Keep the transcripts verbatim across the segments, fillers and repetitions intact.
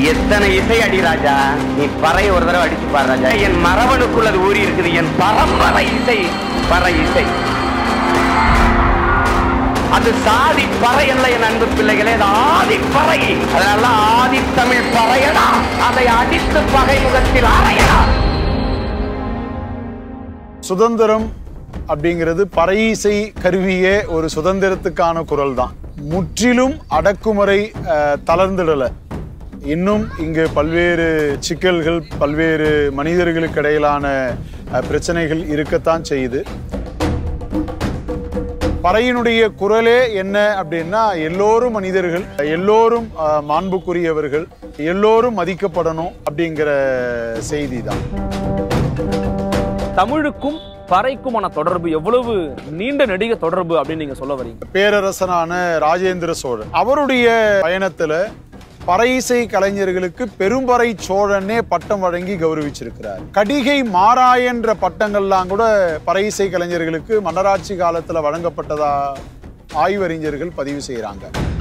எத்தனை இசை அடி ராஜா, நீ பறை ஒரு தடவை அடிச்சு பாரு ராஜா. என் மரபணுக்குள் அது ஊறி இருக்குது, என் பரம்பரை இசை பறை இசை. அது சாதி பறை அல்ல என் அன்பு பிள்ளைகளே, அது ஆதி பறை. அதனால ஆதி தமிழ் பறையடா, அதை அடித்து பகை முகத்தில் அறையடா. சுதந்திரம் அப்படிங்கிறது பறை இசை கருவியே ஒரு சுதந்திரத்துக்கான குரல் தான். முற்றிலும் அடக்குமுறை தளர்ந்துடல. இன்னும் இங்கு பல்வேறு சிக்கல்கள், பல்வேறு மனிதர்களுக்கு இடையிலான பிரச்சனைகள் இருக்கத்தான் செய்யுது. பறையினுடைய குரலே என்ன அப்படின்னா, எல்லோரும் மனிதர்கள், எல்லோரும் மாண்புக்குரியவர்கள், எல்லோரும் மதிக்கப்படணும் அப்படிங்கிற செய்தி தான். தமிழுக்கும் பறைக்குமான தொடர்பு எவ்வளவு நீண்ட நெடிய தொடர்பு அப்படின்னு நீங்க சொல்ல வரீங்க? பேரரசனான ராஜேந்திர சோழன் அவருடைய பயணத்துல பறை இசை கலைஞர்களுக்கு பெரும்பறை சோழனே பட்டம் வழங்கி கௌரவிச்சிருக்கிறார். கடிகை மாராயன்ற பட்டங்கள்லாம் கூட பறை இசை கலைஞர்களுக்கு மன்னராட்சி காலத்துல வழங்கப்பட்டதா ஆய்வறிஞர்கள் பதிவு செய்யறாங்க.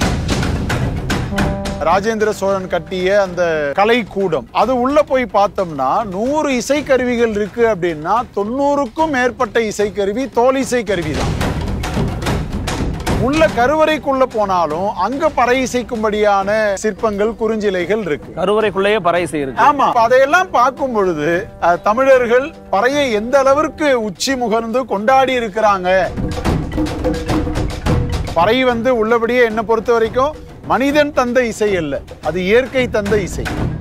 ராஜேந்திர சோழன் கட்டிய அந்த கலை கூடம், அது உள்ள போய் பார்த்தோம்னா நூறு இசைக்கருவிகள் இருக்கு அப்படின்னா தொண்ணூறுக்கும் மேற்பட்ட இசைக்கருவி தோல் இசை கருவி தான். உள்ள கருவறைக்குள்ள போனாலும் அங்க பறை இசைக்கும்படியான சிற்பங்கள், குறுஞ்சிலைகள் இருக்கு. கருவறைக்குள்ளேயே பறை இசை இருக்கு. ஆமா, அதையெல்லாம் பார்க்கும் பொழுது தமிழர்கள் பறையை எந்த அளவிற்கு உச்சி முகர்ந்து கொண்டாடி இருக்கிறாங்க. பறை வந்து உள்ளபடியே என்ன பொறுத்த வரைக்கும் மனிதன் தந்த இசை அல்ல, அது இயற்கை தந்த இசை.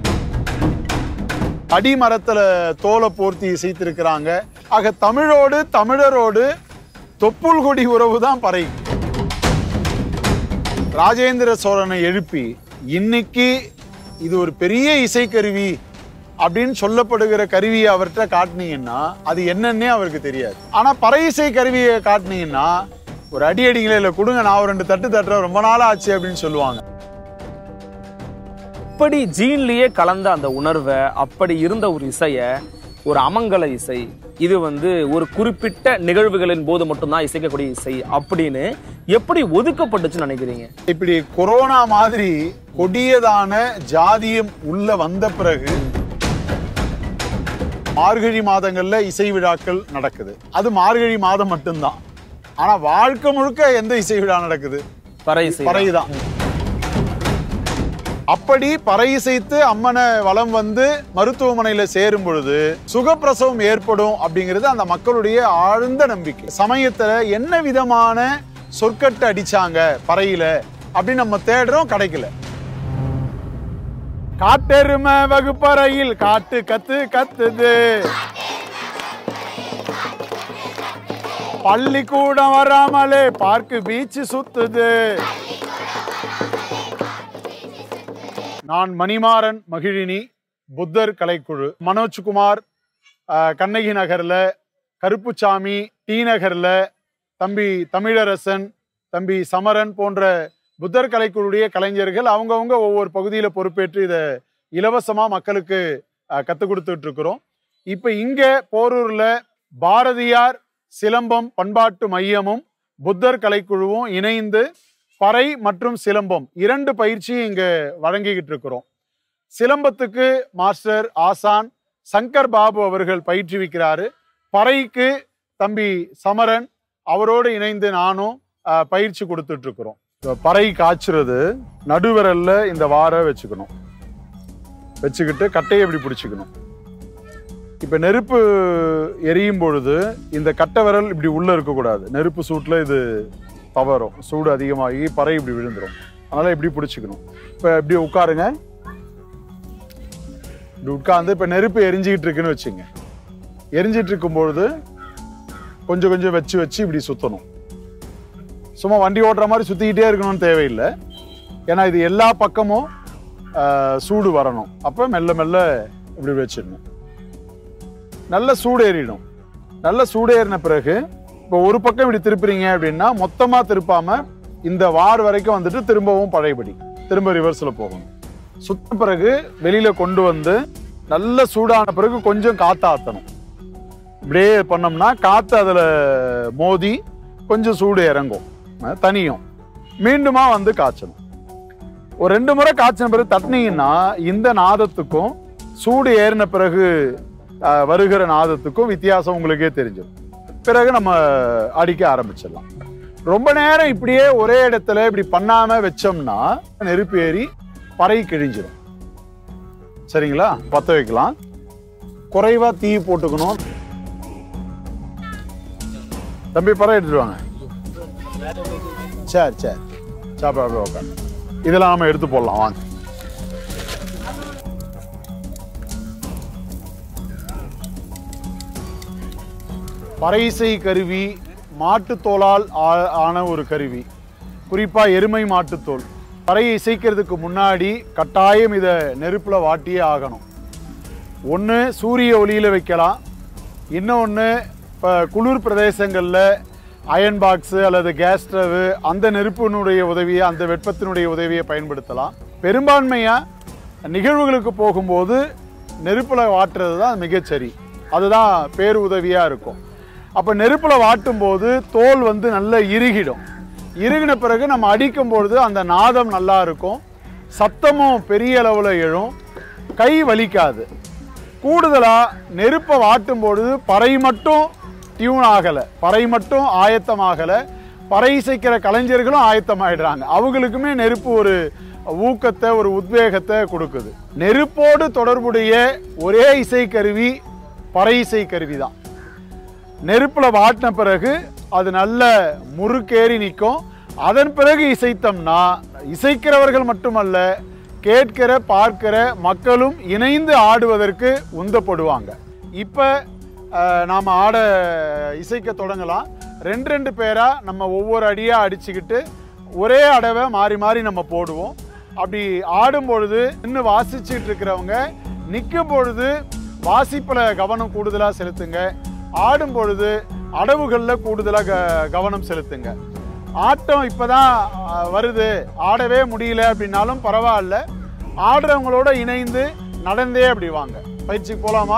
அடிமரத்துல தோலை போர்த்தி இசைத்திருக்கிறாங்க. ஆக தமிழோடு தமிழரோடு தொப்புள் கொடி உறவு தான் பறை. ராஜேந்திர சோழனை எழுப்பி இன்னைக்கு இது ஒரு பெரிய இசைக்கருவி அப்படின்னு சொல்லப்படுகிற கருவியை அவர்கிட்ட காட்டினீங்கன்னா அது என்னன்னே அவருக்கு தெரியாது. ஆனா பறை இசை கருவியை காட்டினீங்கன்னா ஒரு அடி அடிங்களே இல்லை, கொடுங்க நான் ஒரு ரெண்டு தட்டு தட்டுற, ரொம்ப நாளா ஆச்சு அப்படின்னு சொல்லுவாங்க. அப்படி ஜீன்லயே கலந்த அந்த உணர்வை, அப்படி இருந்த ஒரு இசைய, ஒரு அமங்கல இசை, இது வந்து ஒரு குறிப்பிட்ட நிகழ்வுகளின் போது மட்டும்தான் இசைக்கக்கூடிய இசை அப்படின்னு எப்படி ஒதுக்கப்பட்டுச்சுன்னு நினைக்கிறீங்க? இப்படி கொரோனா மாதிரி கொடியதான ஜாதியம் உள்ள வந்த பிறகு மார்கழி மாதங்கள்ல இசை விழாக்கள் நடக்குது. அது மார்கழி மாதம் மட்டும்தான். ஆனா வாழ்க்கை முழுக்க எந்த இசை விழா நடக்குது? பறை இசை, பறைதான். அப்படி பறை இசைத்து அம்மனை வலம் வந்து மருத்துவமனையில சேரும் பொழுது சுகப்பிரசவம் ஏற்படும் அப்படிங்கிறது அந்த மக்களுடைய ஆழ்ந்த நம்பிக்கை. சமயத்துல என்ன விதமான சொற்கட்டு அடிச்சாங்க பறையில அப்படின்னு நம்ம தேடுறோம், கிடைக்கல. காட்டெருமை வகுப்பறையில் காட்டு கத்து கத்துது, பள்ளிக்கூடம் வராமலே பார்க்கு பீச் சுத்துது. நான் மணிமாறன் மகிழினி, புத்தர் கலைக்குழு, மனோஜ்குமார் கண்ணகி நகர்ல, கருப்புச்சாமி டி நகர்ல, தம்பி தமிழரசன், தம்பி சமரன் போன்ற புத்தர் கலைக்குழுடைய கலைஞர்கள் அவங்கவுங்க ஒவ்வொரு பகுதியில பொறுப்பேற்று இதை இலவசமா மக்களுக்கு கற்றுக் கொடுத்துட்டு இருக்கிறோம். இப்ப இங்க போரூர்ல பாரதியார் சிலம்பம் பண்பாட்டு மையமும் புத்தர் கலைக்குழுவும் இணைந்து பறை மற்றும் சிலம்பம் இரண்டு பயிற்சி இங்க வழங்கிக்கிட்டு இருக்கிறோம். சிலம்பத்துக்கு மாஸ்டர் ஆசான் சங்கர் பாபு அவர்கள் பயிற்றுவிக்கிறாரு. பறைக்கு தம்பி சமரன் அவரோடு இணைந்து நானும் பயிற்சி கொடுத்துட்டு இருக்கிறோம். பறை காய்ச்சுறது நடுவிரல்ல இந்த வார வச்சுக்கணும், வச்சுக்கிட்டு கட்டையை எப்படி பிடிச்சிக்கணும். இப்ப நெருப்பு எரியும் பொழுது இந்த கட்டை விரல் இப்படி உள்ள இருக்கக்கூடாது. நெருப்பு சூட்டுல இது தவறும், சூடு அதிகமாகி பறை இப்படி விழுந்துடும். அதனால இப்படி பிடிச்சிக்கணும். இப்ப இப்படி உட்காருங்க, இப்படி உட்கார்ந்து இப்ப நெருப்பு எரிஞ்சுக்கிட்டு இருக்குன்னு வச்சுங்க. எரிஞ்சிட்டு இருக்கும் பொழுது கொஞ்சம் கொஞ்சம் வச்சு வச்சு இப்படி சுத்தணும். சும்மா வண்டி ஓட்டுற மாதிரி சுத்திக்கிட்டே இருக்கணும்னு தேவையில்லை. ஏன்னா இது எல்லா பக்கமும் சூடு வரணும். அப்ப மெல்ல மெல்ல இப்படி வச்சிடணும். நல்ல சூடு ஏறிடும். நல்ல சூடு ஏறின பிறகு இப்போ ஒரு பக்கம் இப்படி திருப்புறீங்க அப்படின்னா மொத்தமா திருப்பாம இந்த வார் வரைக்கும் வந்துட்டு திரும்பவும் பழையபடி திரும்ப ரிவர்ஸ்ல போகணும். சுத்த பிறகு வெளியில கொண்டு வந்து நல்ல சூடான பிறகு கொஞ்சம் காத்தாத்தணும். இப்படியே பண்ணோம்னா காத்து அதுல மோதி கொஞ்சம் சூடு இறங்கும், தனியும். மீண்டுமா வந்து காய்ச்சணும். ஒரு ரெண்டு முறை காய்ச்சின பிறகு தட்டினீங்கன்னா இந்த நாதத்துக்கும் சூடு ஏறின பிறகு வருகிற நாதத்துக்கும் வித்தியாசம் உங்களுக்கே தெரிஞ்சிடும். பிறகு நம்ம அடிக்க ஆரம்பிச்சிடலாம். ரொம்ப நேரம் இப்படியே ஒரே இடத்துல இப்படி பண்ணாம வச்சோம்னா நெருப்பு ஏறி பறை கிழிஞ்சிடும். சரிங்களா? பற்ற வைக்கலாம். குறைவா தீ போட்டுக்கணும். தம்பி பறை எடுத்துட்டு வாங்க. சரி சரி சாப்பிட உட்காந்து இதெல்லாம் நாம எடுத்து போடலாம் வாங்க. பறையிசை கருவி மாட்டுத்தோளால் ஆன ஒரு கருவி, குறிப்பா எருமை மாட்டுத்தோல். பறையை இசைக்கிறதுக்கு முன்னாடி கட்டாயம் இதை நெருப்புல வாட்டியே ஆகணும். ஒன்று சூரிய ஒளியில வைக்கலாம், இன்னொன்று இப்போ குளிர் பிரதேசங்களில் அயன் பாக்ஸு அல்லது கேஸ் ஸ்டவ் அந்த நெருப்பினுடைய உதவியை அந்த வெப்பத்தினுடைய உதவியை பயன்படுத்தலாம். பெரும்பான்மையாக நிகழ்வுகளுக்கு போகும்போது நெருப்பில் வாட்டுறது தான் மிகச்சரி, அதுதான் பேரு உதவியாக இருக்கும். அப்போ நெருப்பில் வாட்டும் போது தோல் வந்து நல்லா இறுகிடும். இறுகின பிறகு நம்ம அடிக்கும் பொழுது அந்த நாதம் நல்லா இருக்கும், சத்தமும் பெரிய அளவில் எழும், கை வலிக்காது. கூடுதலாக நெருப்பை வாட்டும் பொழுது பறை மட்டும் டியூன் ஆகலை, பறை மட்டும் ஆயத்தமாகலை, பறை இசைக்கிற கலைஞர்களும் ஆயத்தமாயிடுறாங்க. அவங்களுக்குமே நெருப்பு ஒரு ஊக்கத்தை ஒரு உத்வேகத்தை கொடுக்குது. நெருப்போடு தொடர்புடைய ஒரே இசைக்கருவி பறை இசை கருவி தான். நெருப்பில் வாட்டின பிறகு அது நல்ல முறுக்கேறி நிற்கும். அதன் பிறகு இசைத்தோம்னா இசைக்கிறவர்கள் மட்டுமல்ல, கேட்கிற பார்க்கிற மக்களும் இணைந்து ஆடுவதற்கு உந்தப்படுவாங்க. இப்போ நாம் ஆட இசைக்க தொடங்கலாம். ரெண்டு ரெண்டு பேராக நம்ம ஒவ்வொரு அடியாக அடிச்சுக்கிட்டு ஒரே அடவை மாறி மாறி நம்ம போடுவோம். அப்படி ஆடும் பொழுது இன்னும் வாசிச்சுட்டு இருக்கிறவங்க நிற்கும் பொழுது வாசிப்பில் கவனம் கூடுதலாக செலுத்துங்க, ஆடும் பொழுது அடவுகளில் கூடுதலாக க கவனம் செலுத்துங்க. ஆட்டம் இப்போ தான் வருது, ஆடவே முடியல அப்படின்னாலும் பரவாயில்ல, ஆடுறவங்களோட இணைந்து நடந்தே அப்படி வாங்க. பயிற்சிக்கு போகலாமா?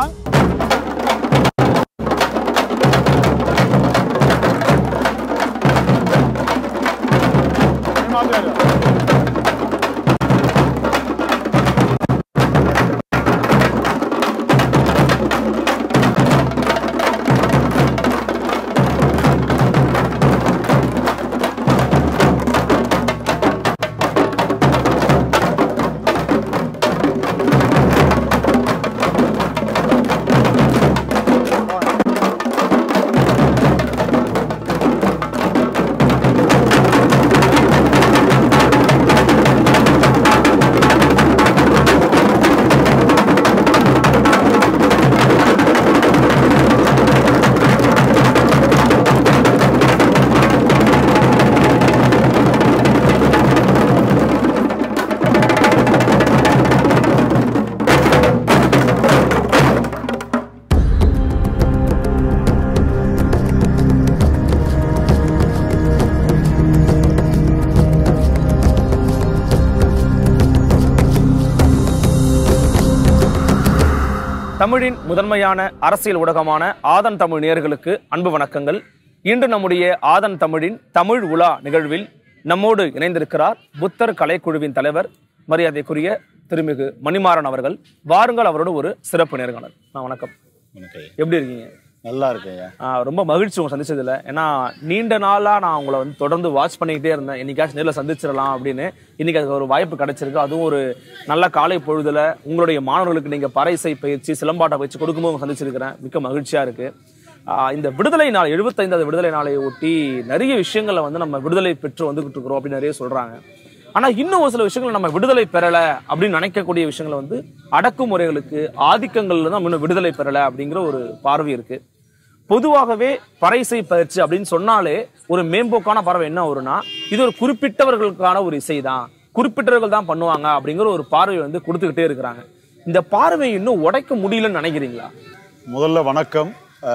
தமிழின் முதன்மையான அரசியல் ஊடகமான ஆதன் தமிழ் நேயர்களுக்கு அன்பு வணக்கங்கள். இன்று நம்முடைய ஆதன் தமிழின் தமிழ் உலா நிகழ்வில் நம்மோடு இணைந்திருக்கிறார் புத்தர் கலைக்குழுவின் தலைவர் மரியாதைக்குரிய திருமிகு மணிமாறன் அவர்கள். வாருங்கள் அவரோட ஒரு சிறப்பு நேர்காணல். வணக்கம். எப்படி இருக்கீங்க? நல்லா இருக்கேன். ரொம்ப மகிழ்ச்சி உங்க சந்திச்சதுல. ஏன்னா நீண்ட நாளா நான் உங்களை வந்து தொடர்ந்து வாட்ச் பண்ணிக்கிட்டே இருந்தேன், என்னைக்காச்சும் நேரில் சந்திச்சிடலாம் அப்படின்னு. இன்னைக்கு அதுக்கு ஒரு வாய்ப்பு கிடைச்சிருக்கு, அதுவும் ஒரு நல்ல காலை பொழுதுல உங்களுடைய மாணவர்களுக்கு நீங்க பறை இசை பயிற்சி சிலம்பாட்ட பயிற்சி கொடுக்கும்போது சந்திச்சிருக்கிறேன். மிக்க மகிழ்ச்சியா இருக்கு. இந்த விடுதலை நாள் எழுபத்தைந்தாவது விடுதலை நாளை ஒட்டி நிறைய விஷயங்களை வந்து நம்ம விடுதலை பெற்று வந்துகிட்டு இருக்கிறோம் அப்படின்னு நிறைய சொல்றாங்க. ஆனா இன்னும் ஒரு சில விஷயங்கள் நம்ம விடுதலை பெறல அப்படின்னு நினைக்கக்கூடிய விஷயங்களை வந்து அடக்குமுறைகளுக்கு ஆதிக்கங்கள்ல தான் இன்னும் விடுதலை பெறல அப்படிங்கிற ஒரு பார்வை இருக்கு. பொதுவாகவே பறை இசை பயிற்சி அப்படின்னு சொன்னாலே ஒரு மேம்போக்கான பார்வை என்ன வரும்னா, இது ஒரு குறிப்பிட்டவர்களுக்கான ஒரு இசை தான், குறிப்பிட்டவர்கள் தான் பண்ணுவாங்க அப்படிங்கிற ஒரு பார்வை வந்து கொடுத்துக்கிட்டே இருக்கிறாங்க. இந்த பார்வை இன்னும் உடைக்க முடியலன்னு நினைக்கிறீங்களா? முதல்ல வணக்கம்.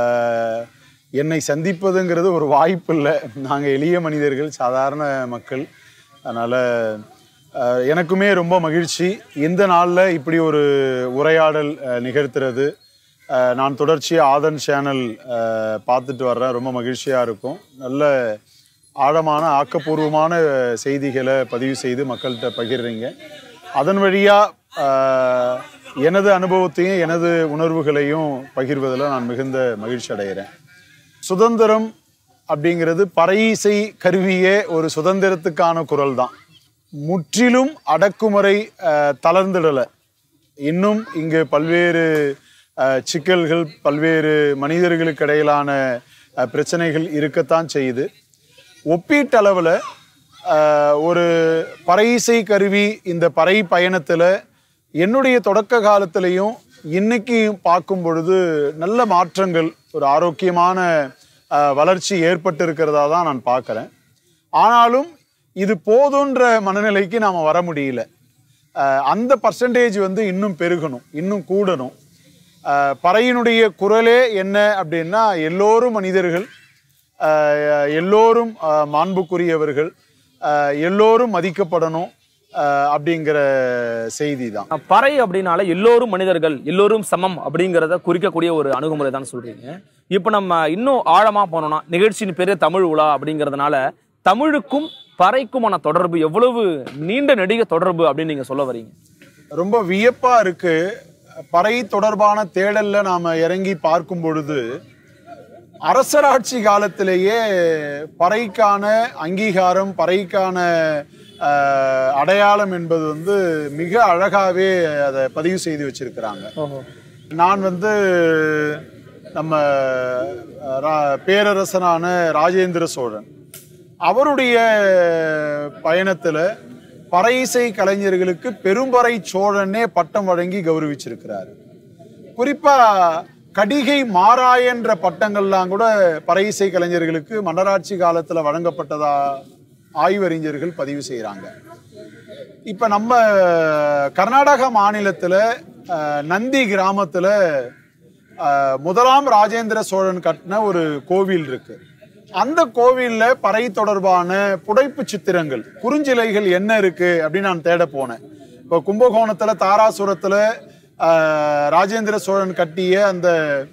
என்னை சந்திப்பதுங்கிறது ஒரு வாய்ப்பு இல்லை. நாங்கள் எளிய மனிதர்கள், சாதாரண மக்கள். அதனால் எனக்குமே ரொம்ப மகிழ்ச்சி இந்த நாளில் இப்படி ஒரு உரையாடல் நிகழ்த்துறது. நான் தொடர்ச்சியாக ஆதன் சேனல் பார்த்துட்டு வர்றேன், ரொம்ப மகிழ்ச்சியாக இருக்கும். நல்ல ஆழமான ஆக்கப்பூர்வமான செய்திகளை பதிவு செய்து மக்கள்கிட்ட பகிர்றீங்க. அதன் வழியாக எனது அனுபவத்தையும் எனது உணர்வுகளையும் பகிர்வதில் நான் மிகுந்த மகிழ்ச்சி அடைகிறேன். சுதந்திரம் அப்படிங்கிறது பறை இசை கருவியே ஒரு சுதந்திரத்துக்கான குரல் தான். முற்றிலும் அடக்குமுறை தளர்ந்துடலை. இன்னும் இங்கு பல்வேறு சிக்கல்கள், பல்வேறு மனிதர்களுக்கு இடையிலான பிரச்சனைகள் இருக்கத்தான் செய்யுது. ஒப்பீட்டளவில் ஒரு பறை இசை கருவி இந்த பறை பயணத்தில் என்னுடைய தொடக்க காலத்திலையும் இன்னைக்கு பார்க்கும் பொழுது நல்ல மாற்றங்கள், ஒரு ஆரோக்கியமான வளர்ச்சி ஏற்பட்டு இருக்கிறதா தான் நான் பார்க்குறேன். ஆனாலும் இது போதுன்ற மனநிலைக்கு நாம் வர முடியல. அந்த பர்சன்டேஜ் வந்து இன்னும் பெருகணும், இன்னும் கூடணும். பறையினுடைய குரலே என்ன அப்படின்னா, எல்லோரும் மனிதர்கள், எல்லோரும் மாண்புக்குரியவர்கள், எல்லோரும் மதிக்கப்படணும் அப்படிங்கிற செய்தி தான். பறை அப்படின்னால எல்லோரும் மனிதர்கள், எல்லோரும் சமம் அப்படிங்கிறத குறிக்கக்கூடிய ஒரு அணுகுமுறை தான் சொல்றீங்க. இப்ப நம்ம இன்னும் ஆழமா போனோம்னா, நிகழ்ச்சியின் பேரு தமிழ் உலா அப்படிங்கிறதுனால தமிழுக்கும் பறைக்குமான தொடர்பு எவ்வளவு நீண்ட நெடிய தொடர்பு அப்படின்னு நீங்க சொல்ல வரீங்க? ரொம்ப வியப்பா இருக்கு. பறை தொடர்பான தேடல்ல நாம இறங்கி பார்க்கும் பொழுது, அரசராட்சி காலத்திலேயே பறைக்கான அங்கீகாரம், பறைக்கான அடையாளம் என்பது வந்து மிக அழகாவே அதை பதிவு செய்து வச்சிருக்கிறாங்க. நான் வந்து நம்ம பேரரசனான ராஜேந்திர சோழன் அவருடைய பயணத்துல பறை இசை கலைஞர்களுக்கு பெரும்பறை சோழனே பட்டம் வழங்கி கௌரவிச்சிருக்கிறார். குறிப்பா கடிகை மாராயன்ற பட்டங்கள்லாம் கூட பறை இசை கலைஞர்களுக்கு மன்னராட்சி காலத்துல வழங்கப்பட்டதா ஆய்வறிஞர்கள் பதிவு செய்யறாங்க. இப்ப நம்ம கர்நாடக மாநிலத்துல நந்தி கிராமத்துல முதலாம் ராஜேந்திர சோழன் கட்டின ஒரு கோவில் இருக்கு. அந்த கோவில்ல பறை தொடர்பான புடைப்பு சித்திரங்கள், குறுஞ்சிலைகள் என்ன இருக்கு அப்படின்னு நான் தேட போனேன். இப்போ கும்பகோணத்துல தாராசுரத்துல ராஜேந்திர சோழன் கட்டிய அந்த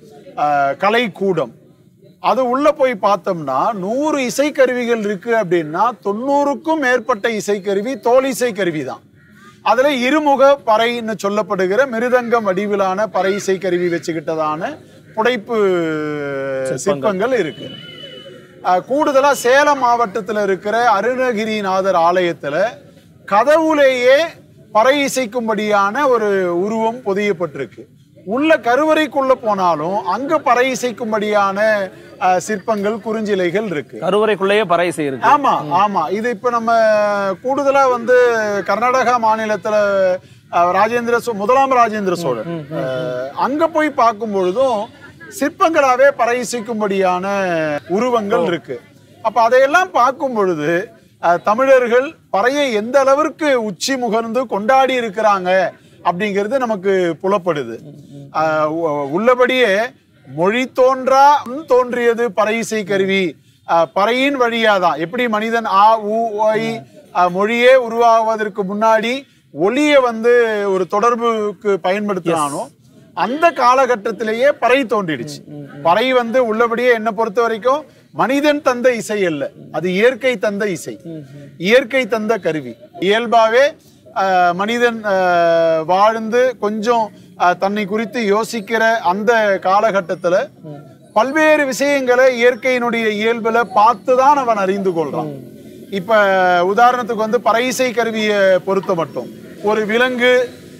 கலை கூடம், அது உள்ள போய் பார்த்தோம்னா நூறு இசைக்கருவிகள் இருக்கு அப்படின்னா தொண்ணூறுக்கும் மேற்பட்ட இசைக்கருவி தோல் இசை கருவி தான். அதுல இருமுக பறைன்னு சொல்லப்படுகிற மிருதங்கம் வடிவிலான பறை இசை கருவி வச்சுக்கிட்டதான புடைப்பு சிற்பங்கள் இருக்கு. கூடுதலா சேலம் மாவட்டத்தில் இருக்கிற அருணகிரிநாதர் ஆலயத்துல கதவுலேயே பறை இசைக்கும்படியான ஒரு உருவம் பொதியப்பட்டிருக்கு. உள்ள கருவறைக்குள்ள போனாலும் அங்க பறை இசைக்கும்படியான சிற்பங்கள், குறுஞ்சிலைகள் இருக்கு. கருவறைக்குள்ளேயே பறை இசை இருக்கு. ஆமா ஆமா இது இப்ப நம்ம கூடுதலா வந்து கர்நாடகா மாநிலத்துல ராஜேந்திர முதலாம் ராஜேந்திர சோழன் அங்க போய் பார்க்கும் பொழுதும் சிற்பங்களாவே பறை இசைக்கும்படியான உருவங்கள் இருக்கு. அப்ப அதையெல்லாம் பார்க்கும் பொழுது தமிழர்கள் பறையை எந்த அளவிற்கு உச்சி முகர்ந்து கொண்டாடி இருக்கிறாங்க அப்படிங்கிறது நமக்கு புலப்படுது. உள்ளபடியே மொழி தோன்றா தோன்றியது பறை இசை கருவி. பறையின் வழியாதான் எப்படி மனிதன் ஆ உ ஐ மொழியே உருவாவதற்கு முன்னாடி ஒலியை வந்து ஒரு தொடர்புக்கு பயன்படுத்தினானோ அந்த காலகட்டத்திலேயே பறை தோன்றிடுச்சு. பறை வந்து உள்ளபடியே என்ன பொறுத்த வரைக்கும் மனிதன் தந்த இசை அல்ல, அது இயற்கை தந்த இசை, இயற்கை தந்த கருவி. இயல்பாவே மனிதன் வாழ்ந்து கொஞ்சம் தன்னை குறித்து யோசிக்கிற அந்த காலகட்டத்துல பல்வேறு விஷயங்களை இயற்கையினுடைய இயல்புல பார்த்துதான் அவன் அறிந்து கொள்றான். இப்ப உதாரணத்துக்கு வந்து பறை இசை கருவியை பொறுத்த மட்டும் ஒரு விலங்கு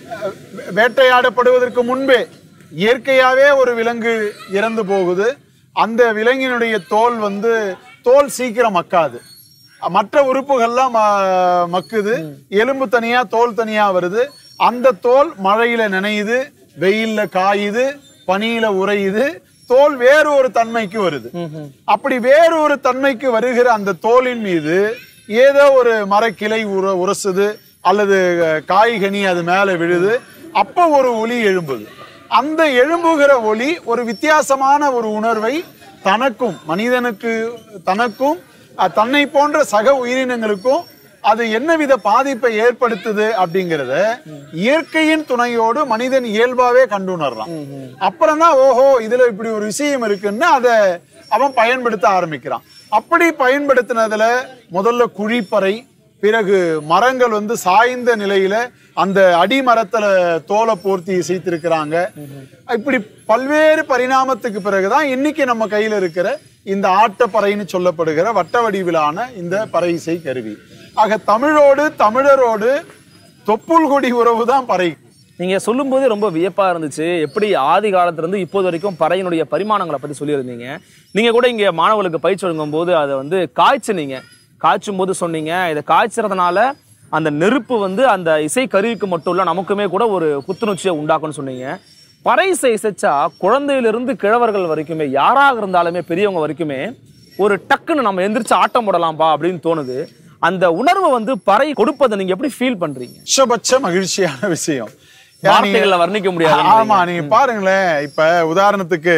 வேட்டையாடப்படுவதற்கு முன்பே இயற்கையாவே ஒரு விலங்கு இறந்து போகுது. அந்த விலங்கினுடைய தோல் வந்து தோல் சீக்கிரம் மக்காது, மற்ற உறுப்புகள்லாம் மக்குது, எலும்பு தனியா தோல் தனியா வருது. அந்த தோல் மழையில நனையுது, வெயில்ல காயுது, பனியில உறையுது, தோல் வேறு ஒரு தன்மைக்கு வருது. அப்படி வேறு ஒரு தன்மைக்கு வருகிற அந்த தோலின் மீது ஏதோ ஒரு மரக்கிளை உர உரசுது அல்லது காய்கனி அது மேல விழுது, அப்ப ஒரு ஒலி எழும்புது. அந்த எழும்புகிற ஒலி ஒரு வித்தியாசமான ஒரு உணர்வை தனக்கும் மனிதனுக்கு தனக்கும் தன்னை போன்ற சக உயிரினங்களுக்கும் அது என்னவித பாதிப்பை ஏற்படுத்துது அப்படிங்கிறத இயற்கையின் துணையோடு மனிதன் இயல்பாவே கண்டுணர்றான். அப்புறம் தான் ஓஹோ இதுல இப்படி ஒரு விஷயம் இருக்குன்னு அதை அவன் பயன்படுத்த ஆரம்பிக்கிறான். அப்படி பயன்படுத்தினதுல முதல்ல குழிப்பறை, பிறகு மரங்கள் வந்து சாய்ந்த நிலையில அந்த அடிமரத்துல தோலை போர்த்தி இசைத்திருக்கிறாங்க. இப்படி பல்வேறு பரிணாமத்துக்கு பிறகுதான் இன்னைக்கு நம்ம கையில இருக்கிற இந்த ஆட்டப்பறைன்னு சொல்லப்படுகிற வட்ட வடிவிலான இந்த பறை இசை கருவி. ஆக தமிழோடு தமிழரோடு தொப்புள் கொடி உறவு தான் பறை. நீங்க சொல்லும் போதே ரொம்ப வியப்பா இருந்துச்சு. எப்படி ஆதி காலத்துல இருந்து இப்போது வரைக்கும் பறையினுடைய பரிமாணங்களை பத்தி சொல்லியிருந்தீங்க. நீங்க கூட இங்க மாணவர்களுக்கு பயிற்சி வழங்கும் போது அதை வந்து காய்ச்சினீங்க. காய்ச்சும் போது சொன்னீங்க, இதை காய்ச்சறதுனால அந்த நெருப்பு வந்து அந்த இசை கருவிக்கு மட்டும் இல்ல நமக்குமே கூட ஒரு புத்துணர்ச்சியை உண்டாக்கும்னு சொன்னீங்க. பறை இசை இசைச்சா குழந்தையிலிருந்து கிழவர்கள் வரைக்குமே, யாராக இருந்தாலுமே பெரியவங்க வரைக்குமே ஒரு டக்குன்னு நம்ம எந்திரிச்சு ஆட்டம் போடலாம்பா அப்படின்னு தோணுது. அந்த உணர்வை வந்து பறை கொடுப்பதை நீங்க எப்படி ஃபீல் பண்றீங்க? உச்சபட்ச மகிழ்ச்சியான விஷயம், வார்த்தைகள்ல வர்ணிக்க முடியாது. ஆமா, நீங்க பாருங்களேன். இப்ப உதாரணத்துக்கு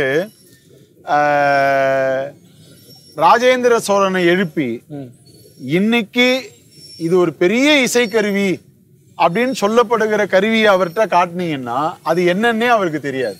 ராஜேந்திர சோழனை எழுப்பி இன்னைக்கு இது ஒரு பெரிய இசைக்கருவி அப்படின்னு சொல்லப்படுகிற கருவியை அவர்கிட்ட காட்டினீங்கன்னா அது என்னன்னே அவருக்கு தெரியாது.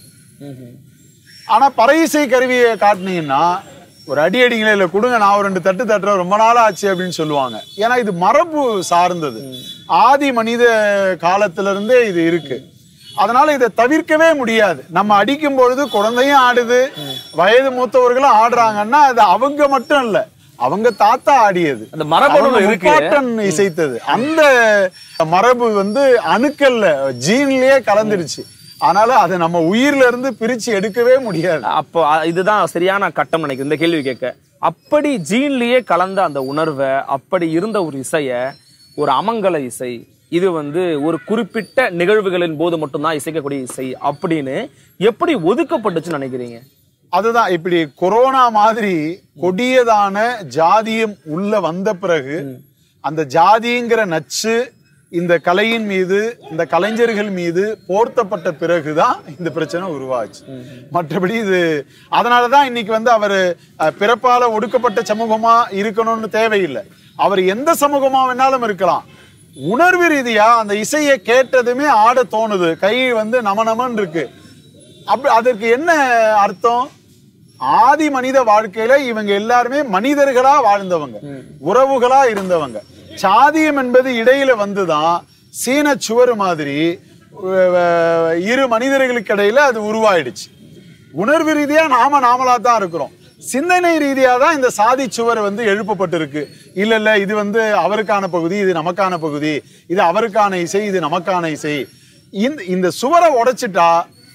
ஆனா பறை இசை கருவியை காட்டினீங்கன்னா ஒரு அடி அடிங்களே இல்ல கொடுங்க, நான் ஒரு ரெண்டு தட்டு தட்டுற ரொம்ப நாள் ஆச்சு அப்படின்னு சொல்லுவாங்க. ஏன்னா இது மரபு சார்ந்தது, ஆதி மனித காலத்துல இருந்தே இது இருக்கு. அதனால இதை தவிர்க்கவே முடியாது. நம்ம அடிக்கும் பொழுது குழந்தையும் ஆடுது, வயது மூத்தவர்களும் ஆடுறாங்கன்னா அது அவங்க மட்டும் இல்ல, அவங்க தாத்தா ஆடியது, அந்த மரபு இசைத்தது. அந்த மரபு வந்து அணுக்கல்ல ஜீன்லயே கலந்துருச்சு. அதனால அதை நம்ம உயிர்ல இருந்து பிரிச்சு எடுக்கவே முடியாது. அப்போ இதுதான் சரியான கட்டம் நினைக்கிறேன் இந்த கேள்வி கேட்க. அப்படி ஜீன்லயே கலந்த அந்த உணர்வை, அப்படி இருந்த ஒரு இசைய, ஒரு அமங்கல இசை, இது வந்து ஒரு குறிப்பிட்ட நிகழ்வுகளின் போது மட்டும்தான் இசைக்கக்கூடிய இசை அப்படின்னு எப்படி ஒதுக்கப்பட்டுச்சுன்னு நினைக்கிறீங்க? அதுதான் இப்படி கொரோனா மாதிரி கொடியதான ஜாதியம் உள்ள வந்த பிறகு அந்த ஜாதிங்கிற நச்சு இந்த கலையின் மீது, இந்த கலைஞர்கள் மீது போர்த்தப்பட்ட பிறகுதான் இந்த பிரச்சனை உருவாச்சு. மற்றபடி இது அதனாலதான் இன்னைக்கு வந்து அவரு பிறப்பால ஒடுக்கப்பட்ட சமூகமா இருக்கணும்னு தேவையில்லை. அவர் எந்த சமூகமா வேணாலும் இருக்கலாம். உணர்வு ரீதியா அந்த இசையை கேட்டதுமே ஆட தோணுது, கை வந்து நம நமன் இருக்கு. அப்படி அதற்கு என்ன அர்த்தம்? ஆதி மனித வாழ்க்கையில இவங்க எல்லாருமே மனிதர்களா வாழ்ந்தவங்க, உறவுகளா இருந்தவங்க. சாதியம் என்பது இடையில வந்துதான் சீன சுவர் மாதிரி இரு மனிதர்களுக்கு இடையில அது உருவாயிடுச்சு. உணர்வு ரீதியா நாம நாமளா தான் இருக்கிறோம். சிந்தனை ரீதியா தான் இந்த சாதி சுவர் வந்து எழுப்பப்பட்டிருக்கு. இல்ல இல்ல இது வந்து அவருக்கான பகுதி, இது நமக்கான பகுதி, இது அவருக்கான இசை, இது நமக்கான இசை. இந்த இந்த சுவரை உடைச்சிட்டா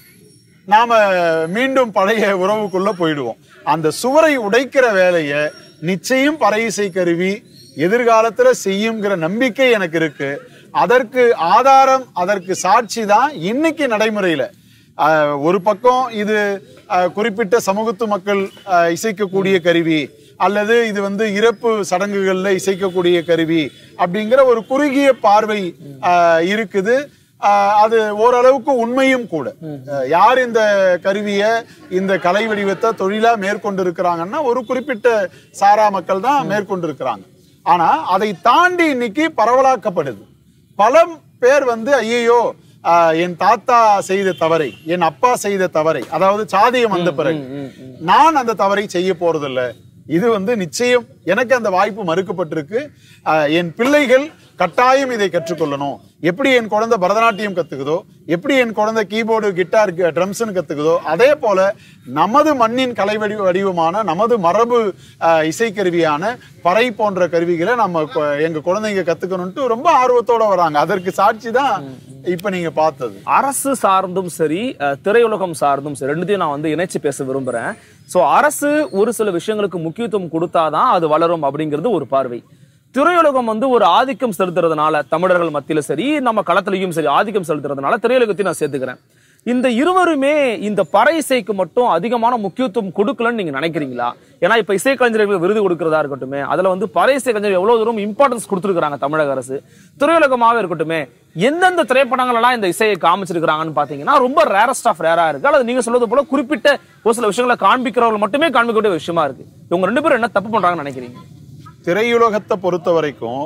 நாம மீண்டும் பழைய உறவுக்குள்ள போயிடுவோம். அந்த சுவரை உடைக்கிற வேலையை நிச்சயம் பறை இசை கருவி எதிர்காலத்துல செய்யுங்கிற நம்பிக்கை எனக்கு இருக்கு. அதற்கு ஆதாரம், அதற்கு சாட்சி தான் இன்னைக்கு நடைமுறையில. ஒரு பக்கம் இது குறிப்பிட்ட சமூகத்து மக்கள் இசைக்கக்கூடிய கருவி, அல்லது இது வந்து இறப்பு சடங்குகள்ல இசைக்கக்கூடிய கருவி அப்படிங்கிற ஒரு குறுகிய பார்வை இருக்குது. அது ஓரளவுக்கு உண்மையும் கூட. யார் இந்த கருவியை, இந்த கலை வடிவத்தை தொழிலா மேற்கொண்டு இருக்கிறாங்கன்னா ஒரு குறிப்பிட்ட சாரா மக்கள் தான் மேற்கொண்டு இருக்கிறாங்க. ஆனா அதை தாண்டி இன்னைக்கு பரவலாக்கப்படுது. பல பேர் வந்து ஐயோ என் தாத்தா செய்த தவறை, என் அப்பா செய்த தவறை, அதாவது சாதியம் வந்த பிறகு நான் அந்த தவறை செய்ய போறதில்லை, இது வந்து நிச்சயம் எனக்கு அந்த வாய்ப்பு மறுக்கப்பட்டிருக்கு, என் பிள்ளைகள் கட்டாயம் இதை கற்றுக்கொள்ளணும். எப்படி என் குழந்தை பரதநாட்டியம் கத்துக்குதோ, எப்படி என் குழந்தை கீபோர்டு, கிட்டார், ட்ரம்ஸ்ன்னு கத்துக்குதோ, அதே போல நமது மண்ணின் கலை வடி வடிவமான நமது மரபு இசைக்கருவியான பறை போன்ற கருவிகளை நம்ம எங்க குழந்தைங்க கத்துக்கணும்ட்டு ரொம்ப ஆர்வத்தோட வராங்க. அதற்கு சாட்சி தான் இப்ப நீங்க பார்த்தது. அரசு சார்ந்தும் சரி, திரையுலகம் சார்ந்தும் சரி, ரெண்டுத்தையும் நான் வந்து இணைச்சு பேச விரும்புறேன். சோ அரசு ஒரு சில விஷயங்களுக்கு முக்கியத்துவம் கொடுத்தாதான் அது வளரும் அப்படிங்கிறது ஒரு பார்வை. திரையுலகம் வந்து ஒரு ஆதிக்கம் செலுத்துறதுனால, தமிழர்கள் மத்தியில சரி, நம்ம களத்திலையும் சரி ஆதிக்கம் செலுத்துறதுனால திரையுலகத்தையும் நான் சேர்த்துக்கிறேன். இந்த இருவருமே இந்த பறை இசைக்கு மட்டும் அதிகமான முக்கியத்துவம் கொடுக்கலன்னு நீங்க நினைக்கிறீங்களா? ஏன்னா இப்ப இசை கலைஞர்களுக்கு விருது கொடுக்கறதா இருக்கட்டுமே, அதுல வந்து பறை இசை கலைஞர்கள் எவ்வளவு தூரம் இம்பார்ட்டன்ஸ் கொடுத்துருக்காங்க தமிழக அரசு. திரையுலகமாவே இருக்கட்டுமே, எந்தெந்த திரைப்படங்கள் எல்லாம் இந்த இசையை காமிச்சிருக்காங்கன்னு பாத்தீங்கன்னா ரொம்ப ரேரஸ்ட் ஆஃப் ரேரா இருக்கு. அல்லது நீங்க சொல்றது போல குறிப்பிட்ட ஒரு சில விஷயங்களை காண்பிக்கிறவர்கள் மட்டுமே காண்பிக்கக்கூடிய விஷயமா இருக்கு. இவங்க ரெண்டு பேரும் என்ன தப்பு பண்றாங்கன்னு நினைக்கிறீங்க? திரையுலகத்தை பொறுத்த வரைக்கும்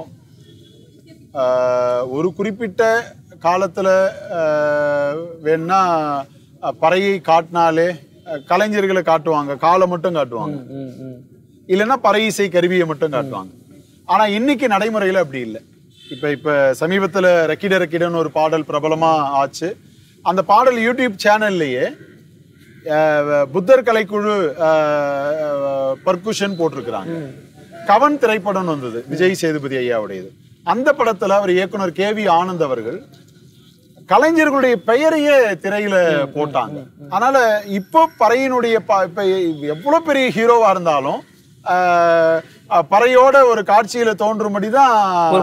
ஒரு குறிப்பிட்ட காலத்துல வேணா பறையை காட்டினாலே கலைஞர்களை காட்டுவாங்க, காலை மட்டும் காட்டுவாங்க. இல்லைன்னா பறை இசை கருவியை மட்டும் காட்டுவாங்க. ஆனா இன்னைக்கு நடைமுறையில அப்படி இல்லை. இப்ப இப்ப சமீபத்துல ரெக்கிட ரெக்கிடன்னு ஒரு பாடல் பிரபலமா ஆச்சு. அந்த பாடல் யூடியூப் சேனல்லையே புத்தர் கலைக்குழு பர்குஷன் போட்டிருக்கிறாங்க. கவன் திரைப்படம் வந்தது, விஜய் சேதுபதி ஐயாவுடையது. அந்த படத்துல அவர் இயக்குனர் கே வி ஆனந்த் அவர்கள் கலைஞர்களுடைய பெயரையே திரையில போட்டாங்க. அதனால இப்போ பறையினுடைய இப்ப எவ்வளவு பெரிய ஹீரோவா இருந்தாலும் பறையோட ஒரு காட்சியில தோன்றும்படிதான்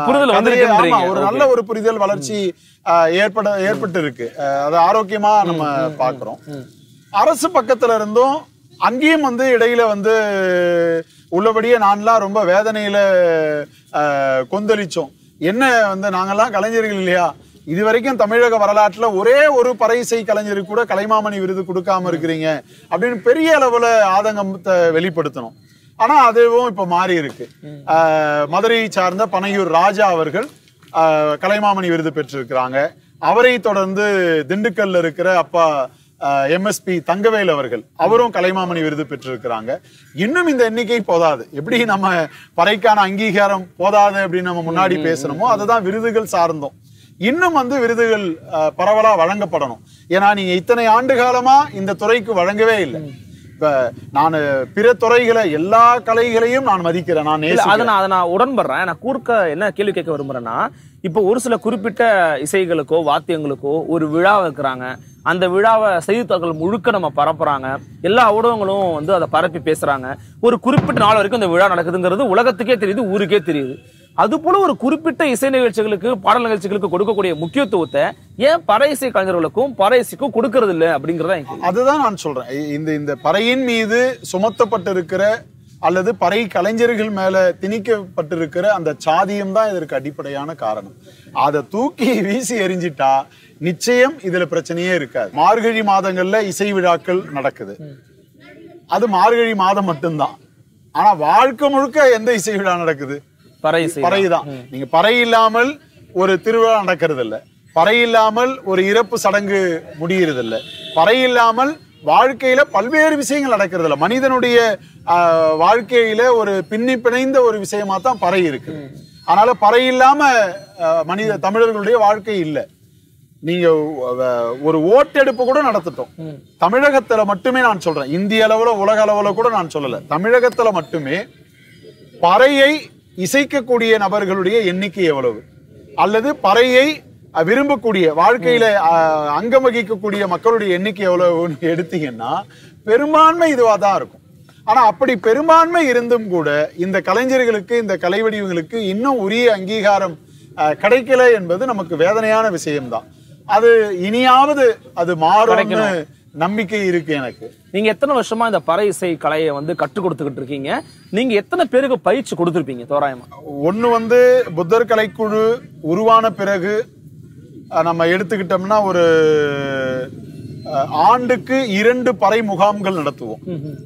ஒரு நல்ல ஒரு புரிதல் வளர்ச்சி ஏற்பட ஏற்பட்டு இருக்கு. அது ஆரோக்கியமா நம்ம பாக்குறோம். அரசு பக்கத்துல இருந்தும் அங்கேயும் வந்து இடையில வந்து உள்ளபடியே நான்லாம் ரொம்ப வேதனையில கொந்தளிச்சோம். என்ன வந்து நாங்கெல்லாம் கலைஞர்கள் இல்லையா, இது வரைக்கும் தமிழக வரலாற்றுல ஒரே ஒரு பறை இசை கலைஞருக்கு கூட கலைமாமணி விருது கொடுக்காம இருக்கிறீங்க அப்படின்னு பெரிய அளவுல ஆதங்கத்தை வெளிப்படுத்தணும். ஆனா அதுவும் இப்ப மாறி இருக்கு. மதுரையை சார்ந்த பனையூர் ராஜா அவர்கள் கலைமாமணி விருது பெற்றிருக்கிறாங்க. அவரை தொடர்ந்து திண்டுக்கல்ல இருக்கிற அப்பா எம்எஸ்பி தங்கவேல் அவர்கள் அவரும் கலைமாமணி விருது பெற்றிருக்கிறாங்க. இன்னும் இந்த எண்ணிக்கை போதாது. எப்படி நம்ம பறைக்கான அங்கீகாரம் போதாது அப்படின்னு நம்ம முன்னாடி பேசணுமோ அதுதான் விருதுகள் சார்ந்தோம். இன்னும் வந்து விருதுகள் பரவலா வழங்கப்படணும். ஏன்னா நீங்க இத்தனை ஆண்டு காலமா இந்த துறைக்கு வழங்கவே இல்லை. இப்ப நான் பிற துறைகளை எல்லா கலைகளையும் நான் மதிக்கிறேன், நான் அதை நான் நான் உடன்படுறேன். நான் கூர்க்க என்ன கேள்வி கேட்க விரும்புறேன்னா, இப்போ ஒரு சில குறிப்பிட்ட இசைகளுக்கோ வாத்தியங்களுக்கோ ஒரு விழா வைக்கிறாங்க. அந்த விழாவை செய்தித்தாள்கள் முழுக்க நம்ம பரப்புறாங்க. எல்லா ஊடகங்களும் வந்து அதை பரப்பி பேசுறாங்க. ஒரு குறிப்பிட்ட நாள் வரைக்கும் இந்த விழா நடக்குதுங்கிறது உலகத்துக்கே தெரியுது, ஊருக்கே தெரியுது. அது போல ஒரு குறிப்பிட்ட இசை நிகழ்ச்சிகளுக்கு பாடல் நிகழ்ச்சிகளுக்கு கொடுக்கக்கூடிய முக்கியத்துவத்தை ஏன் பறை இசை கலைஞர்களுக்கும் பறை இசைக்கும் கொடுக்கறது இல்லை அப்படிங்கறத அதுதான் நான் சொல்றேன். இந்த இந்த பறையின் மீது சுமத்தப்பட்டிருக்கிற அல்லது பறை கலைஞர்கள் மேல திணிக்கப்பட்டிருக்கிற அந்த சாதியம் தான் இதற்கு அடிப்படையான காரணம். அதை தூக்கி வீசி எறிஞ்சிட்டா நிச்சயம் இதுல பிரச்சனையே இருக்காது. மார்கழி மாதங்கள்ல இசை விழாக்கள் நடக்குது, அது மார்கழி மாதம் மட்டும்தான். ஆனா வாழ்க்கை முழுக்க எந்த இசை விழா நடக்குது? பறை தான். நீங்க பறை இல்லாமல் ஒரு திருவிழா நடக்கிறது இல்ல, பறை இல்லாமல் ஒரு இறப்பு சடங்கு முடிகிறது இல்ல, பறை இல்லாமல் வாழ்க்கையில பல்வேறு விஷயங்கள் நடக்கிறது இல்ல. மனிதனுடைய வாழ்க்கையில ஒரு பின்னி பிணைந்த ஒரு விஷயமா தான் பறை இருக்கு. அதனால பறை இல்லாம மனித தமிழர்களுடைய வாழ்க்கை இல்லை. நீங்க ஒரு ஓட்டெடுப்பு கூட நடத்திட்டோம் தமிழகத்துல மட்டுமே. நான் சொல்றேன், இந்திய அளவுல உலக அளவுல கூட நான் சொல்லல, தமிழகத்துல மட்டுமே பறையை இசைக்கக்கூடிய நபர்களுடைய எண்ணிக்கை எவ்வளவு, அல்லது பறையை விரும்பக்கூடிய வாழ்க்கையில அங்கம் வகிக்கக்கூடிய மக்களுடைய எண்ணிக்கை எவ்வளவுன்னு எடுத்தீங்கன்னா பெரும்பான்மை இதுவா தான் இருக்கும். ஆனா அப்படி பெரும்பான்மை இருந்தும் கூட இந்த கலைஞர்களுக்கு இந்த கலை வடிவங்களுக்கு இன்னும் உரிய அங்கீகாரம் கிடைக்கல என்பது நமக்கு வேதனையான விஷயம்தான். அது இனியாவது அது மாறும்னு நம்பிக்கை இருக்கு எனக்கு. நீங்க எத்தனை வருஷமா இந்த பறை இசை கலையை வந்து கற்றுக் கொடுத்துக்கிட்டு இருக்கீங்க? நீங்க எத்தனை பேருக்கு பயிற்சி கொடுத்துருப்பீங்க தோராயமா? ஒண்ணு வந்து புத்தர் கலைக்குழு உருவான பிறகு நம்ம எடுத்துக்கிட்டோம்னா ஒரு ஆண்டுக்கு இரண்டு பறை முகாம்கள் நடத்துவோம்.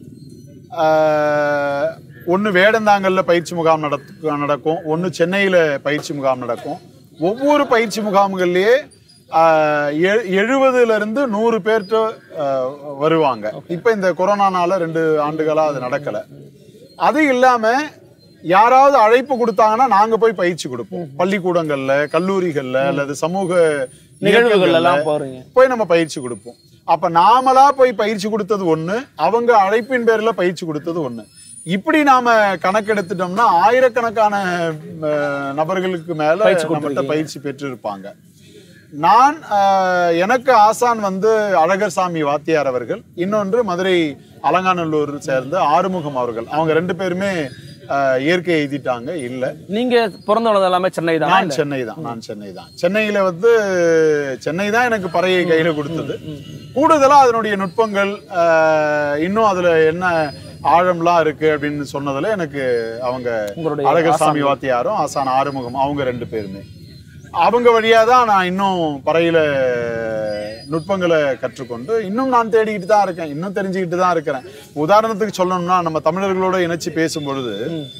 ஒன்னு வேடந்தாங்கல்ல பயிற்சி முகாம் நடக்கும், ஒன்னு சென்னையில பயிற்சி முகாம் நடக்கும். ஒவ்வொரு பயிற்சி முகாம்கள்லயே எழுபதுல இருந்து நூறு பேர்கிட்ட வருவாங்க. இப்ப இந்த கொரோனானால ரெண்டு ஆண்டுகளா அது நடக்கல. அது இல்லாம யாராவது அழைப்பு கொடுத்தாங்கன்னா நாங்க போய் பயிற்சி கொடுப்போம். பள்ளிக்கூடங்கள்ல, கல்லூரிகள்ல அல்லது சமூக நிகழ்வுகள் எல்லாம் போய் நம்ம பயிற்சி கொடுப்போம். அப்ப நாமளா போய் பயிற்சி கொடுத்தது ஒண்ணு, அவங்க அழைப்பின் பேர்ல பயிற்சி கொடுத்தது ஒண்ணு. இப்படி நாம கணக்கெடுத்துட்டோம்னா ஆயிரக்கணக்கான நபர்களுக்கு மேல நம்மகிட்ட பயிற்சி பெற்று இருப்பாங்க. நான் எனக்கு ஆசான் வந்து அழகர்சாமி வாத்தியார் அவர்கள், இன்னொன்று மதுரை அலங்காநல்லூர் சேர்ந்த ஆறுமுகம் அவர்கள். அவங்க ரெண்டு பேருமே இயற்கை எழுதிட்டாங்க. இல்ல, நீங்க பிறந்த வளர்ந்த எல்லாமே சென்னை தான்? நான் சென்னை தான் நான் சென்னை தான் சென்னையில வந்து சென்னை தான் எனக்கு பறையை கையில கொடுத்தது. கூடுதலா அதனுடைய நுட்பங்கள் இன்னும் அதுல என்ன ஆழம்லாம் இருக்கு அப்படின்னு சொன்னதுல எனக்கு அவங்க அழகர்சாமி வாத்தியாரும் ஆசான் ஆறுமுகம் அவங்க ரெண்டு பேருமே, அவங்க வழியாதான் நான் இன்னும் பறையில நுட்பங்களை கற்றுக்கொண்டு இன்னும் நான் தேடிக்கிட்டு தான் இருக்கேன், இன்னும் தெரிஞ்சுக்கிட்டு தான் இருக்கிறேன். உதாரணத்துக்கு சொல்லணும்னா நம்ம தமிழர்களோட இணைச்சு பேசும் பொழுது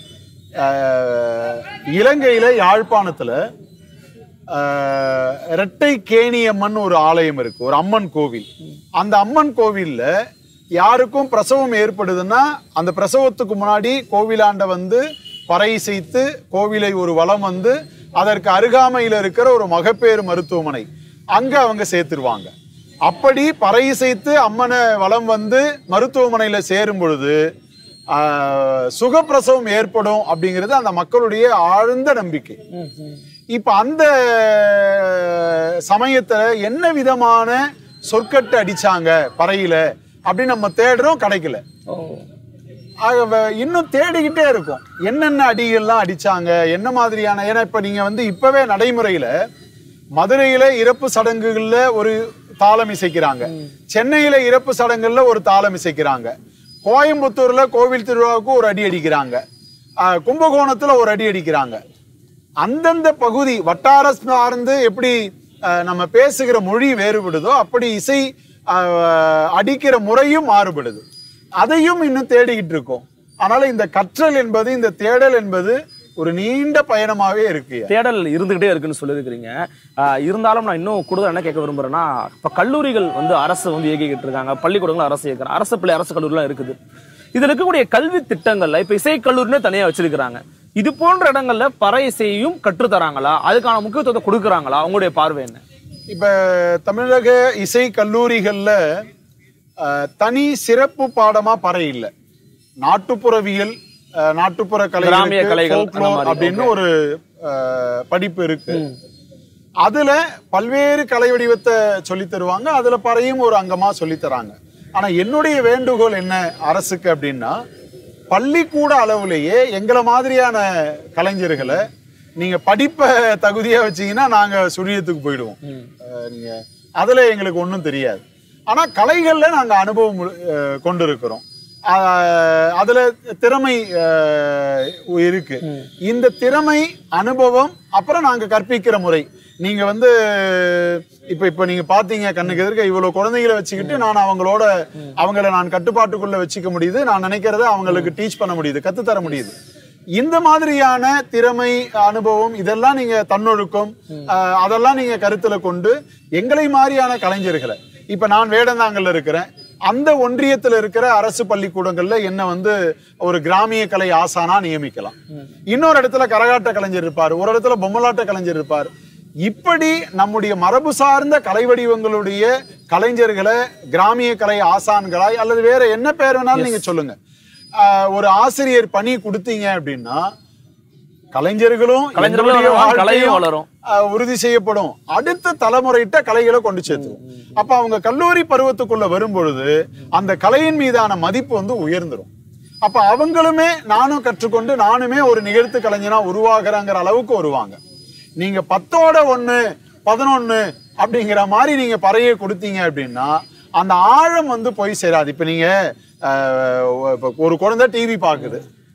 இலங்கையில யாழ்ப்பாணத்துல இரட்டை கேணியம்மன் ஒரு ஆலயம் இருக்கு, ஒரு அம்மன் கோவில். அந்த அம்மன் கோவில்ல யாருக்கும் பிரசவம் ஏற்படுதுன்னா அந்த பிரசவத்துக்கு முன்னாடி கோவிலாண்ட வந்து பறை இசைத்து கோவிலை ஒரு வலம் வந்து அதற்கு அருகாமையில் இருக்கிற ஒரு மகப்பேறு மருத்துவமனை அங்க அவங்க சேர்த்துருவாங்க. அப்படி பறை இசைத்து அம்மனை வலம் வந்து மருத்துவமனையில சேரும் பொழுது சுகப்பிரசவம் ஏற்படும் அப்படிங்கிறது அந்த மக்களுடைய ஆழ்ந்த நம்பிக்கை. இப்ப அந்த சமயத்துல என்ன விதமான சொற்கட்டு அடிச்சாங்க பறையில அப்படின்னு நம்ம தேடுறோம், கிடைக்கல. இன்னும் தேடிக்கிட்டே இருக்கும் என்னென்ன அடிகள்லாம் அடிச்சாங்க, என்ன மாதிரியான. ஏன்னா இப்ப நீங்க வந்து இப்பவே நடைமுறையில மதுரையில இறப்பு சடங்குகள்ல ஒரு தாளம் இசைக்கிறாங்க, சென்னையில இறப்பு சடங்குகள்ல ஒரு தாளம் இசைக்கிறாங்க, கோயம்புத்தூர்ல கோவில் திருவிழாவுக்கு ஒரு அடி அடிக்கிறாங்க, கும்பகோணத்துல ஒரு அடி அடிக்கிறாங்க. அந்தந்த பகுதி வட்டார சார்ந்து எப்படி நம்ம பேசுகிற மொழி வேறுபடுதோ அப்படி இசை அடிக்கிற முறையும் மாறுபடுது. அதையும் இன்னும் தேடிக்கிட்டு இருக்கோம். அதனால இந்த கற்றல் என்பது, இந்த தேடல் என்பது ஒரு நீண்ட பயணமாவே இருக்கு. தேடல் இருந்துகிட்டே இருக்குன்னு சொல்லியிருக்கிறீங்க. இருந்தாலும் நான் இன்னும் கூடுதல் என்ன கேட்க விரும்புறேன்னா, இப்ப கல்லூரிகள் வந்து அரசு வந்து இயக்கிட்டு இருக்காங்க, பள்ளிக்கூடங்களும் அரசு இயக்குறாங்க, அரசு பள்ளி அரசு கல்லூரிலாம் இருக்குது. இதுல இருக்கக்கூடிய கல்வி திட்டங்கள்ல இப்ப இசை கல்லூரினே தனியா வச்சிருக்கிறாங்க. இது போன்ற இடங்கள்ல பறை இசையும் கற்றுத்தராங்களா, அதுக்கான முக்கியத்துவத்தை கொடுக்குறாங்களா? உங்களுடைய பார்வை என்ன? இப்ப தமிழக இசை கல்லூரிகள்ல தனி சிறப்பு பாடமா பறை இல்லை. நாட்டுப்புறவியல், நாட்டுப்புற கலைகள் அப்படின்னு ஒரு படிப்பு இருக்கு. அதுல பல்வேறு கலை வடிவத்தை சொல்லி தருவாங்க, அதுல பறையும் ஒரு அங்கமா சொல்லி தராங்க. ஆனா என்னுடைய வேண்டுகோள் என்ன அரசுக்கு அப்படின்னா, பள்ளிக்கூட அளவுலேயே எங்களை மாதிரியான கலைஞர்களை நீங்க படிப்பை தகுதியா வச்சீங்கன்னா நாங்க சுழியத்துக்கு போயிடுவோம். நீங்க அதுல எங்களுக்கு ஒன்றும் தெரியாது. ஆனா கலைகள்ல நாங்க அனுபவம் கொண்டு இருக்கிறோம், அதுல திறமை இருக்கு. இந்த திறமை, அனுபவம், அப்புறம் நாங்க கற்பிக்கிற முறை. நீங்க வந்து இப்ப இப்ப நீங்க பாத்தீங்க கண்ணுக்கு எதிர்க்க இவ்வளவு குழந்தைகளை வச்சுக்கிட்டு நான் அவங்களோட அவங்கள நான் கட்டுப்பாட்டுக்குள்ள வச்சுக்க முடியுது, நான் நினைக்கிறத அவங்களுக்கு டீச் பண்ண முடியுது, கத்துத்தர முடியுது. இந்த மாதிரியான திறமை, அனுபவம், இதெல்லாம் நீங்க தன்னொழுக்கம், அதெல்லாம் நீங்க கருத்துல கொண்டு எங்களை மாதிரியான கலைஞர்களை, இப்ப நான் வேடந்தாங்கல்ல இருக்கிறேன், அந்த ஒன்றியத்துல இருக்கிற அரசு பள்ளிக்கூடங்கள்ல என்ன வந்து ஒரு கிராமிய கலை ஆசானா நியமிக்கலாம். இன்னொரு இடத்துல கரகாட்ட கலைஞர் இருப்பார், ஒரு இடத்துல பொம்மலாட்ட கலைஞர் இருப்பார். இப்படி நம்முடைய மரபு சார்ந்த கலை வடிவங்களுடைய கலைஞர்களை கிராமிய கலை ஆசான்களாய் அல்லது வேற என்ன பேர் வேணாலும் நீங்க சொல்லுங்க, ஒரு ஆசிரியர் பணி கொடுத்தீங்க அப்படின்னா கலைஞர்களும் வளரும், உறுதி செய்யப்படும். அடுத்த தலைமுறையிட்ட கலைகளை கொண்டு சேர்த்துரும். அப்ப அவங்க கல்லூரி பருவத்துக்குள்ள வரும்பொழுது அந்த கலையின் மீதான மதிப்பு வந்து உயர்ந்துரும். அப்ப அவங்களுமே நானும் கற்றுக்கொண்டு நானுமே ஒரு நிகழ்த்து கலைஞனா உருவாகிறாங்கிற அளவுக்கு வருவாங்க. நீங்க பத்தோட ஒண்ணு பதினொன்னு அப்படிங்கிற மாதிரி நீங்க பறையை கொடுத்தீங்க அப்படின்னா அந்த ஆழம் வந்து போய் சேராது. இப்ப நீங்க ஒரு குழந்தை டிவி பாக்குது,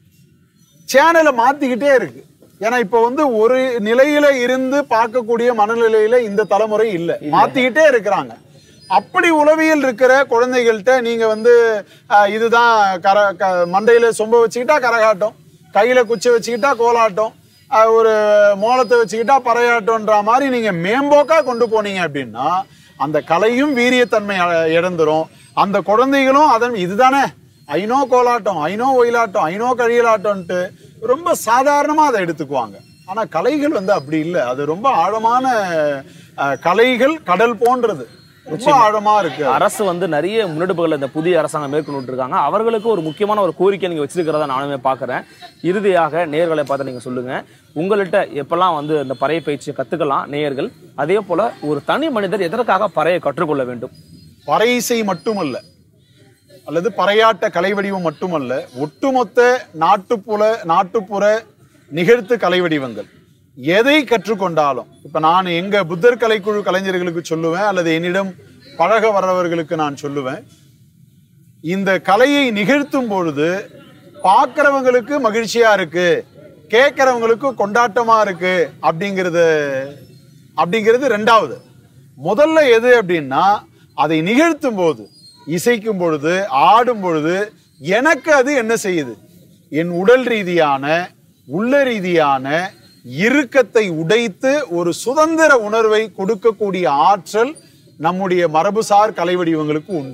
சேனலை மாத்திக்கிட்டே இருக்கு. ஏன்னா இப்ப வந்து ஒரு நிலையில இருந்து பார்க்கக்கூடிய மனநிலையில இந்த தலைமுறை இல்ல, மாத்திக்கிட்டே இருக்கிறாங்க. அப்படி உளவியல் இருக்கிற குழந்தைகள்கிட்ட நீங்க வந்து இதுதான் கர மண்டையில சொம்ப வச்சுக்கிட்டா கரகாட்டம், கையில குச்சி வச்சுக்கிட்டா கோலாட்டம், ஒரு மோளத்தை வச்சுக்கிட்டா பறையாட்டம்ன்ற மாதிரி நீங்க மேம்போக்கா கொண்டு போனீங்க அப்படின்னா அந்த கலையும் வீரியத்தன்மை இழந்துரும். அந்த குழந்தைகளும் அதன் இதுதானே I know Kolattam, I know Oyilattam, I know கழியலாட்டம்ட்டு ரொம்ப சாதாரணமா அதை எடுத்துக்குவாங்க. ஆனா கலைகள் வந்து அப்படி இல்லை, அது ரொம்ப ஆழமான கலைகள், கடல் போன்றது, ரொம்ப ஆழமா இருக்கு. அரசு வந்து நிறைய முன்னெடுப்புகள் இந்த புதிய அரசாங்கம் மேற்கொண்டு இருக்காங்க. அவர்களுக்கு ஒரு முக்கியமான ஒரு கோரிக்கை நீங்க வச்சிருக்கிறதா நானுமே பாக்குறேன். இறுதியாக நேயர்களை பார்த்து நீங்க சொல்லுங்க, உங்கள்கிட்ட எப்பெல்லாம் வந்து இந்த பறை பயிற்சியை கத்துக்கலாம் நேயர்கள், அதே போல ஒரு தனி மனிதர் எதற்காக பறையை கற்றுக்கொள்ள வேண்டும்? பறை இசை மட்டுமல்ல, அல்லது பறையாட்ட கலை வடிவம் மட்டுமல்ல, ஒட்டுமொத்த நாட்டுப்புற நாட்டுப்புற நிகழ்த்து கலை வடிவங்கள் எதை கற்றுக்கொண்டாலும், இப்ப நான் எங்க புத்தர் கலைக்குழு கலைஞர்களுக்கு சொல்லுவேன், அல்லது என்னிடம் பழக வர்றவர்களுக்கு நான் சொல்லுவேன், இந்த கலையை நிகழ்த்தும் பொழுது பார்க்கிறவங்களுக்கு மகிழ்ச்சியா இருக்கு, கேட்கிறவங்களுக்கு கொண்டாட்டமா இருக்கு அப்படிங்கிறது அப்படிங்கிறது ரெண்டாவது. முதல்ல எது அப்படின்னா, அதை நிகழ்த்தும் போது, இசைக்கும் பொழுது, ஆடும் பொழுது எனக்கு அது என்ன செய்யுது, என் உடல் ரீதியான உள்ள ரீதியான இறுக்கத்தை உடைத்து ஒரு சுதந்திர உணர்வை கொடுக்கக்கூடிய ஆற்றல் நம்முடைய மரபுசார் கலை வடிவங்களுக்கு உண்டு.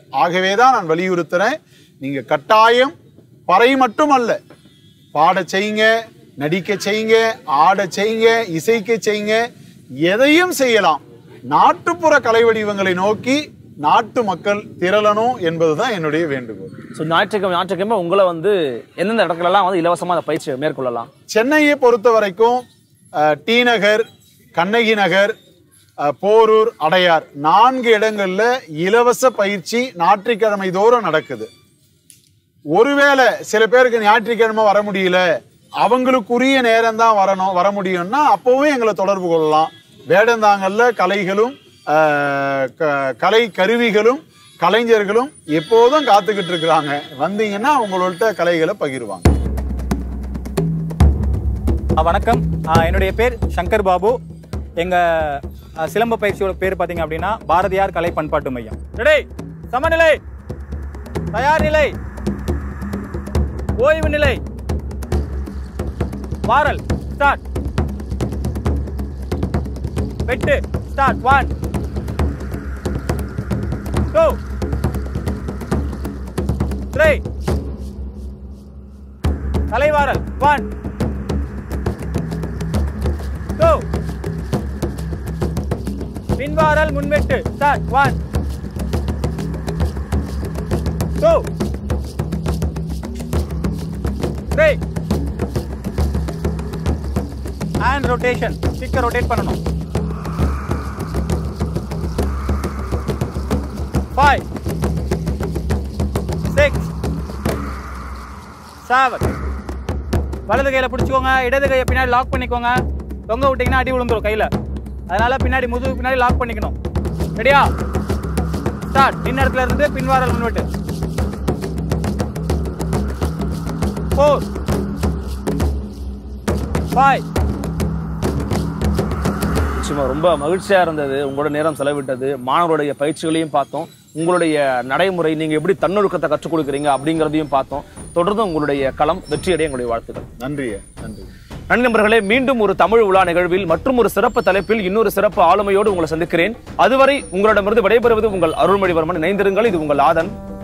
ஆகவேதான் நான் வலியுறுத்துறேன், நீங்க கட்டாயம் பறை மட்டும் அல்ல, பாட செய்யுங்க, நடிக்க செய்யுங்க, ஆட செய்யுங்க, இசைக்க செய்யுங்க, எதையும் செய்யலாம். நாட்டுப்புற கலை வடிவங்களை நோக்கி நாட்டு மக்கள் திரளணும் என்பதுதான் என்னுடைய வேண்டுகோள். ஸோ ஞாயிற்றுக்கிழமை ஞாயிற்றுக்கிழமை உங்களை வந்து எந்தெந்த இடத்துலலாம் வந்து இலவசமாக அந்த பயிற்சியை மேற்கொள்ளலாம்? சென்னையை பொறுத்த வரைக்கும் டி நகர், கண்ணகி நகர், போரூர், அடையார் நான்கு இடங்கள்ல இலவச பயிற்சி ஞாயிற்றுக்கிழமை தோறும் நடக்குது. ஒருவேளை சில பேருக்கு ஞாயிற்றுக்கிழமை வர முடியல, அவங்களுக்குரிய நேரம் தான் வரணும் வர முடியும்னா அப்பவும் எங்களை தொடர்பு கொள்ளலாம். வேடந்தாங்கல்ல கலைகளும் கலை கருவிகளும் கலைஞர்களும் எப்போதும் காத்துக்கிட்டு இருக்கிறாங்க. வந்தீங்கன்னா உங்கள்ட்ட கலைகளை பகிர்வாங்க. வணக்கம், என்னுடைய பேர் சங்கர் பாபு. எங்க சிலம்ப பயிற்சியோட பேர் பார்த்தீங்க அப்படின்னா பாரதியார் கலை பண்பாட்டு மையம். ரெடி, சமநிலை, தயார் நிலை, ஓய்வு நிலை, வாரல், ஸ்டார்ட், வெட்டு, ஸ்டார்ட், ஒன் டூ த்ரீ, தலைவாரல், ஒன் டூ, பின்வாரல், முன்வெட்டு, start, one two three, hand rotation, ஸ்டிக்கை ரொட்டேட் பண்ணணும். Five, six, seven. வலது கையில பிடிச்சுக்கோங்க, இடது கையை பின்னாடி லாக் பண்ணிக்கோங்க. தொங்க விட்டீங்கன்னா அடி விழுந்துரும் கையில, அதனால பின்னாடி முதுகு பின்னாடி லாக் பண்ணிக்கணும். ரெடியா, ஸ்டார்ட். இன்ன இடத்துல இருந்து பின்வாரல், முன்வெட்டு. Four, five. நிச்சயமா ரொம்ப மகிழ்ச்சியா இருந்தது உங்களோட நேரம் செலவிட்டது. மாணவருடைய பயிற்சிகளையும் பார்த்தோம், உங்களுடைய நடைமுறை நீங்க எப்படி தன்னொழுக்கத்தை கற்றுக் கொடுக்குறீங்க அப்படிங்கிறதையும் பார்த்தோம். தொடர்ந்து உங்களுடைய களம் வெற்றியடைய எங்களுடைய வாழ்த்துக்கள். நன்றி நன்றி நன்றி நண்பர்களே. மீண்டும் ஒரு தமிழ் உலா நிகழ்வில் மற்றும் ஒரு சிறப்பு தலைப்பில் இன்னொரு சிறப்பு ஆளுமையோடு உங்களை சந்திக்கிறேன். அதுவரை உங்களிடமிருந்து விடைபெறுவது உங்கள் அருள்மொழிவர்மன். இணைந்திருங்கள். இது உங்கள் ஆதன்.